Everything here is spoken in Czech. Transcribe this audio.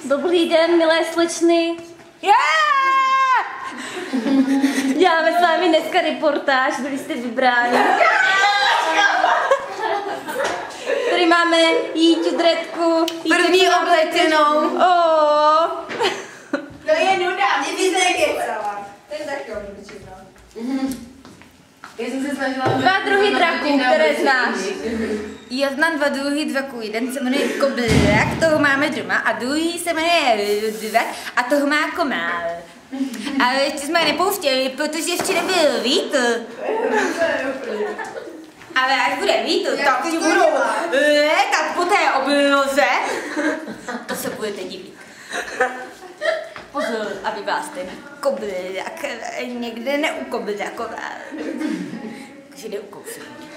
Dobrý den, milé slečny. Děláme s vámi dneska reportáž, byli jste vybráni. Tady máme Jíťu Dredku. První oblečenou. To je nuda, mě bys nekecala. To je taky oblečenou. Já jsem se snažila... Dva druhy draků, které znáš. Já znám dva druhy draků. Jeden se jmenuje Koblák, toho máme doma, a druhý se jmenuje Drak a toho má Komál. Ale ještě jsme je nepouštěli, protože ještě nebyl vítr. Ale až bude vítr, tak si budou létat po té obloze. To se budete divit. Pozor, aby vás ten koblák někde neukoblakoval. Takže jde ukousit.